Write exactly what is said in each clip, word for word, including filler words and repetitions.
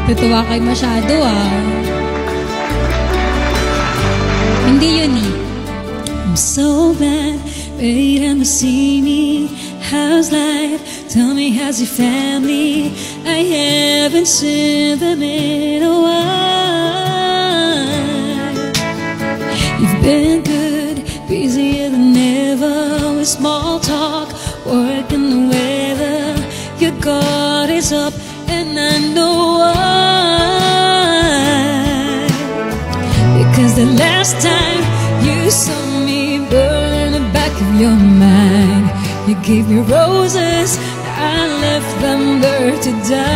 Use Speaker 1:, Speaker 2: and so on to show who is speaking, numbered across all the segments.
Speaker 1: Tutuwa kayo masyado ah. Hindi yun eh. I'm so glad, baby, to see me. How's life? Tell me, how's your family? I haven't seen them in a while. You've been good, busier than ever, with small talk, work and the weather. Your guard is up, and I know why. Because the last time you saw me burn in the back of your mind, you gave me roses, I left them there to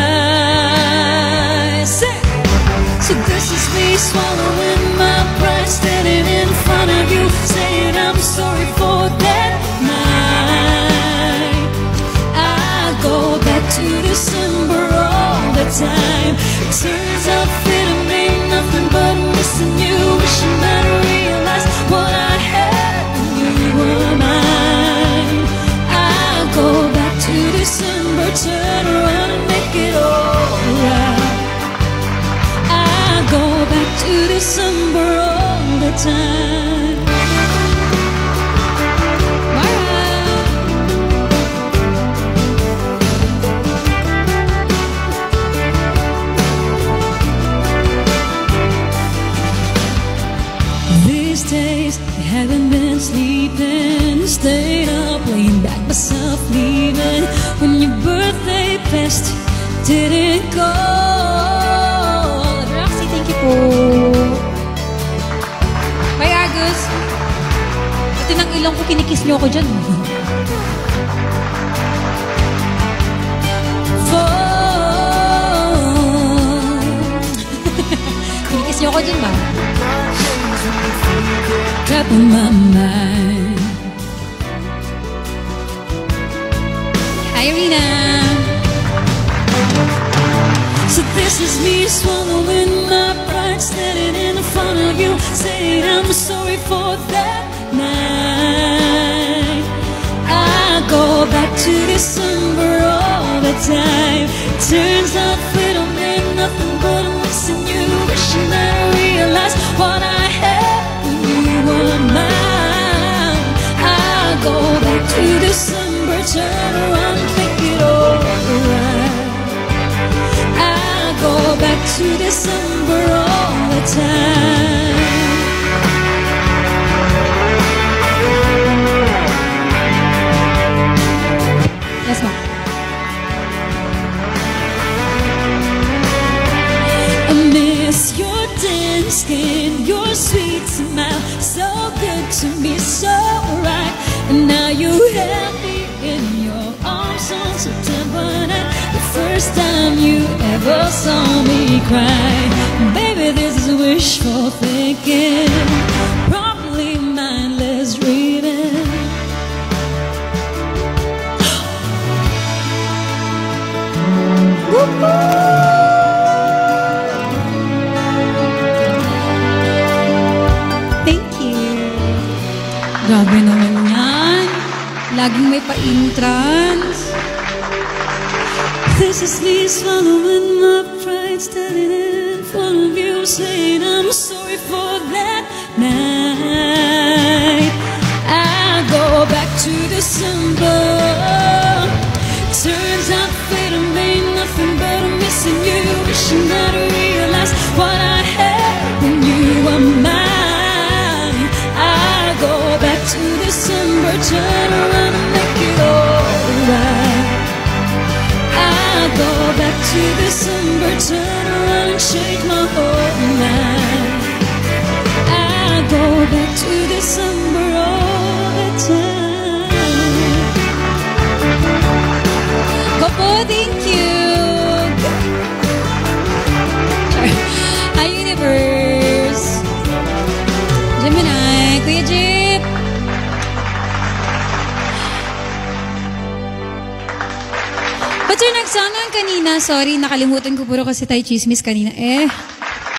Speaker 1: die. Say, so this is me swallowing my pride, standing in front of you, saying I'm sorry for that night. I go back to December all the time. It turns out freedom ain't nothing but missing you, wishing that I realized what I had when you were mine. I go back to December, turn around and make it alright. I go back to December all the time. These days I haven't been sleeping, stayed up, laying back myself, leaving when your birthday passed, didn't go. Roxy, thank you po. Bye, Agus. Pati ng ilong ko, kinikiss niyo ako dyan. Kinikiss niyo ako dyan ba? Trap in my mind. Hi, Irina. So this is me swallowing my pride, standing in front of you, saying I'm sorry for that night. I go back to December all the time. Turns out freedom ain't nothing but missing you, wishing that I realized what I had when you were mine. I go back to December, turn around and make it alright. I go back to December all the time. Yes, ma'am. I miss your dense skin, your sweet smile, so good to me, so right. And now you have me in your arms on September night, the first time you ever saw me cry. Baby, this is wishful thinking, probably mindless reading. Thank you. Grabe naman yan. Laging may pa-entrance. This is me swallowing my pride, standing in front of you, saying I'm sorry for that night. I go back to December. Turns out freedom ain't nothing but missing you, wishing that I realized what I had when you were mine. I go back to December, turn around and make it alright. I go back to December, turn around and change my whole life. I go back to December all the time. Popo, thank you. Hi, Universe. Gemini, Kuya Jeep. Ba't yung nagsama kanina? Sorry, nakalimutan ko puro kasi tayo chismis kanina. Eh,